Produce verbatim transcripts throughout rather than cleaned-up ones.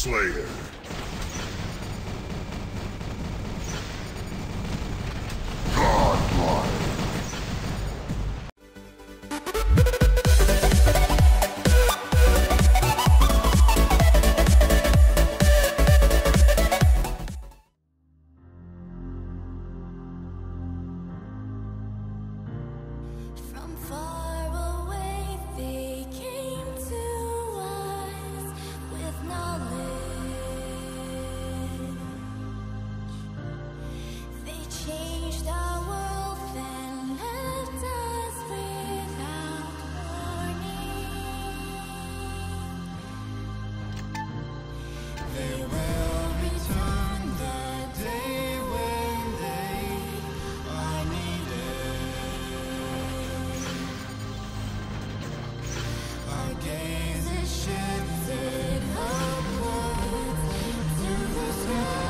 Slayer. Godlike. From far away they came to us with knowledge. They changed our world and left us without warning. They will return the day when they are needed. Our gaze is shifted upwards to the sky.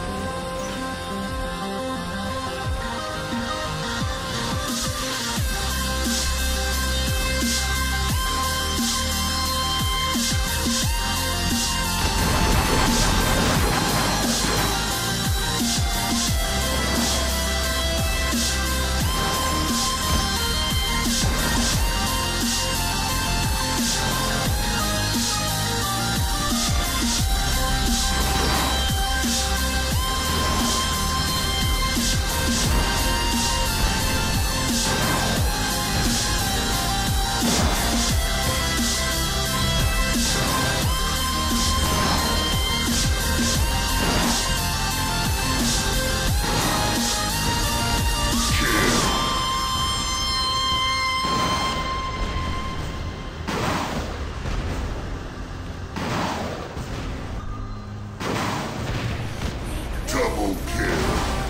Double kill.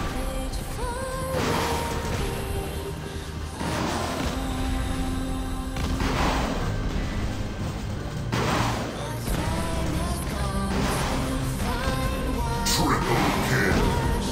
Triple kill.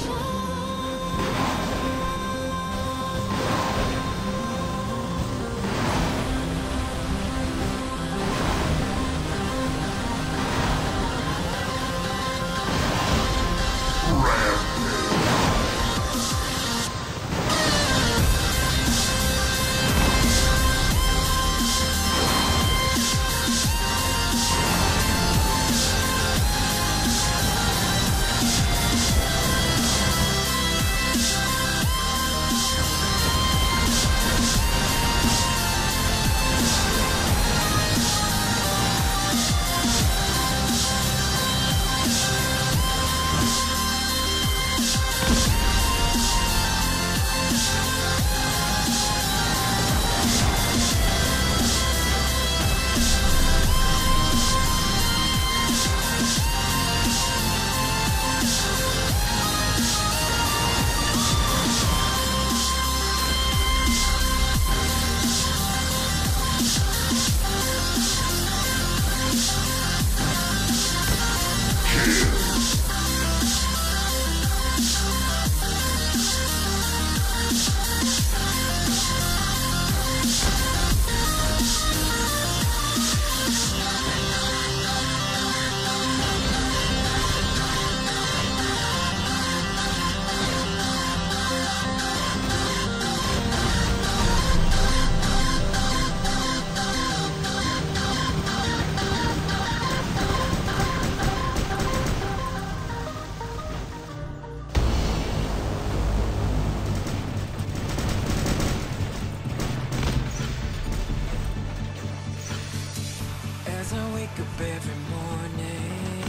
As I wake up every morning,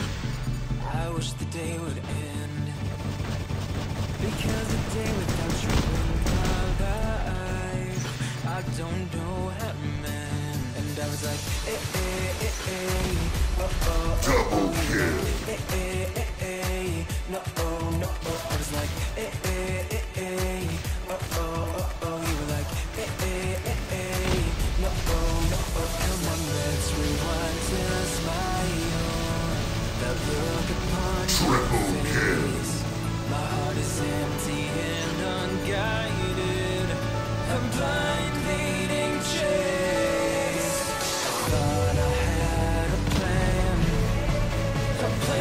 I wish the day would end. Because a day without you in my life, I don't know how to mend. And I was like, eh, eh, eh, eh, oh, oh, Double kill. eh, eh, eh, eh, no, oh, no, oh. I was like, eh, eh, eh, eh, oh, oh, oh, oh. You were like, eh, eh, eh, eh, no, oh, no, oh. Come on, let's rewind to smile. That look upon Triple your kill. face. My heart is empty and unguided. A blind leading chase. I thought I had a plan. A plan.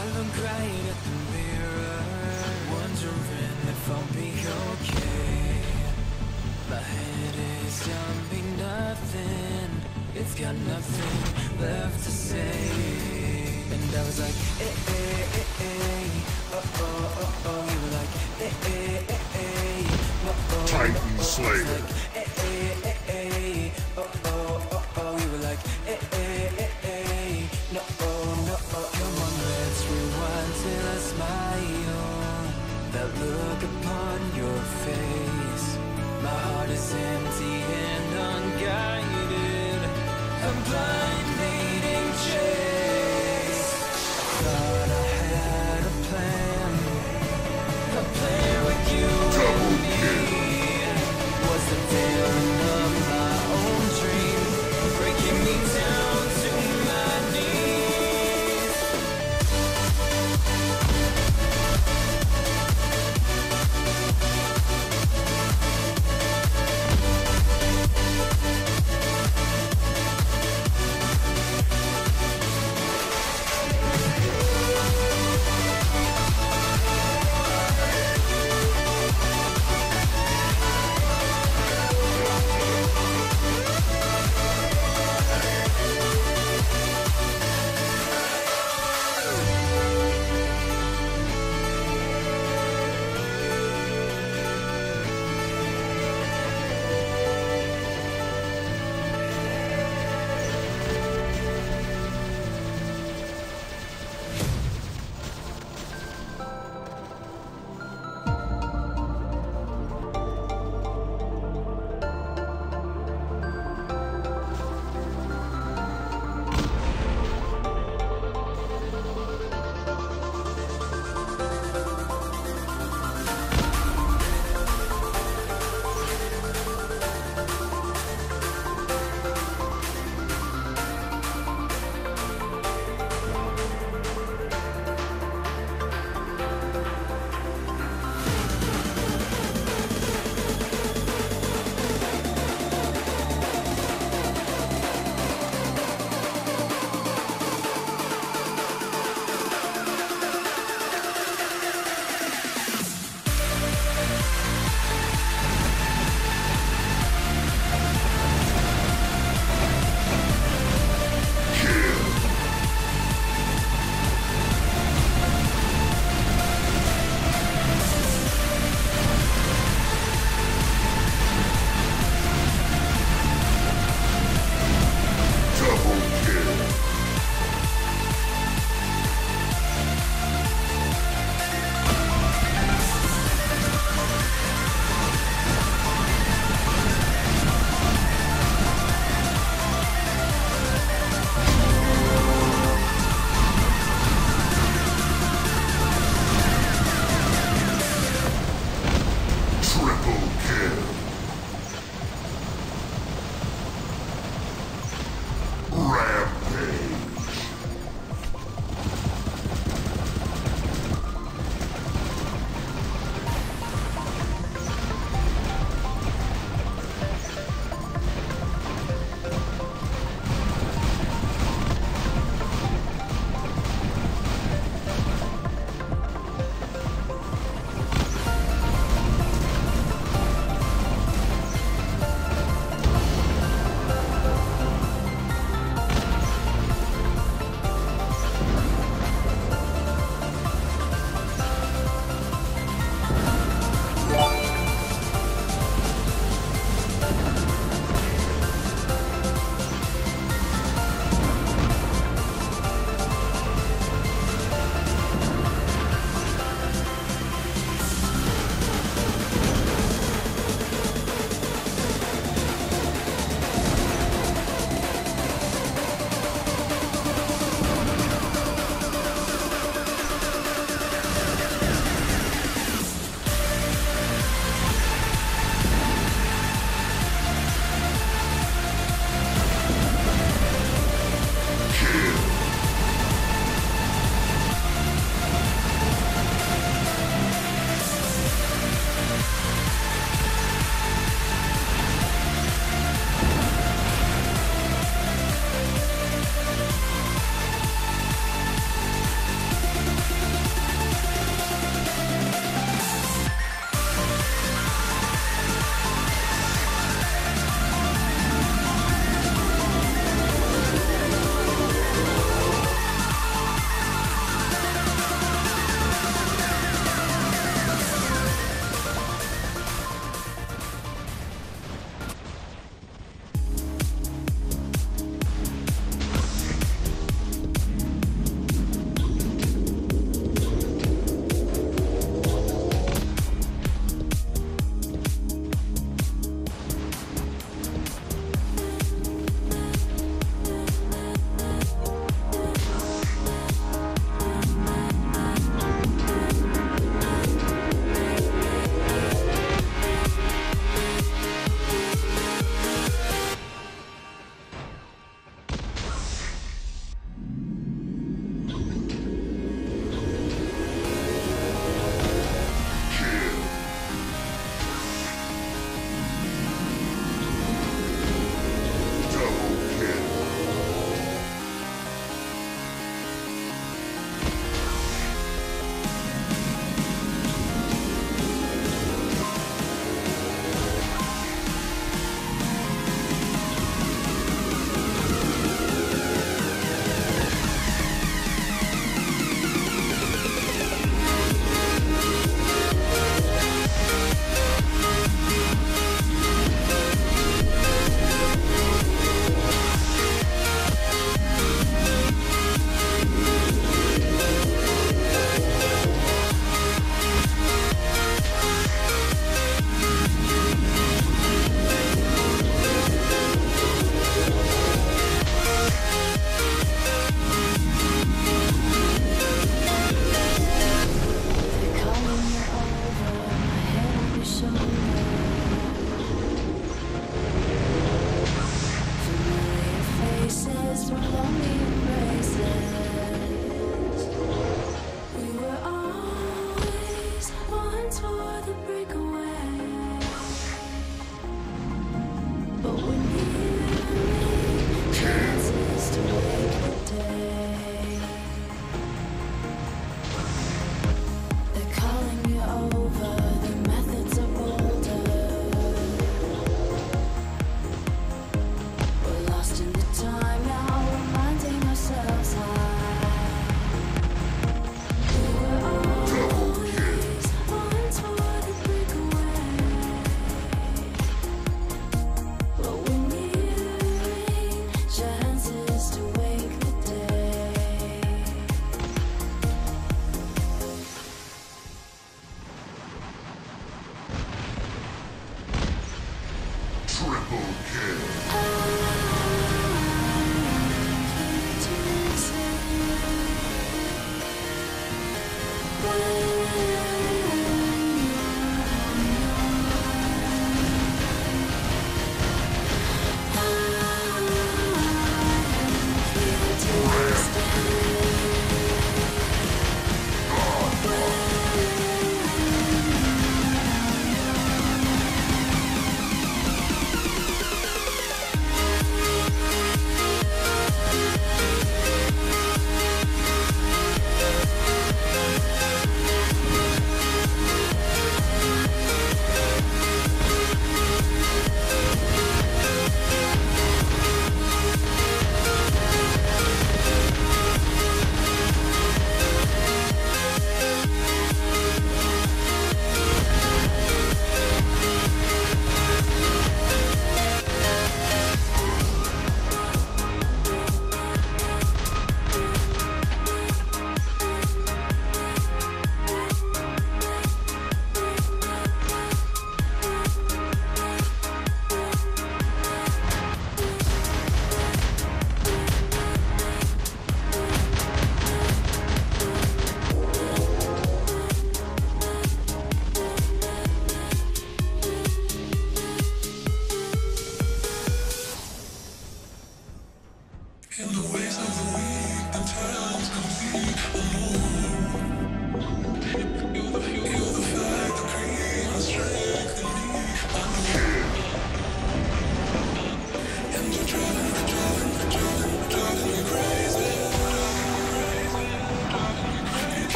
I look right at the mirror, wondering if I'll be okay. My head is jumping, nothing. It's got nothing left to say. And I was like, eh, eh, eh, eh. Oh, oh, oh, oh. You were like, eh, eh, eh, eh. No, oh, Titan oh, oh. Slayer. I was like, eh, eh, eh, eh. Oh, oh, oh, oh. You were like, eh, eh, eh, eh. No, oh, no, oh. Come on, let's rewind till I smile. That look upon your face. My heart is empty and unguided. I'm blind.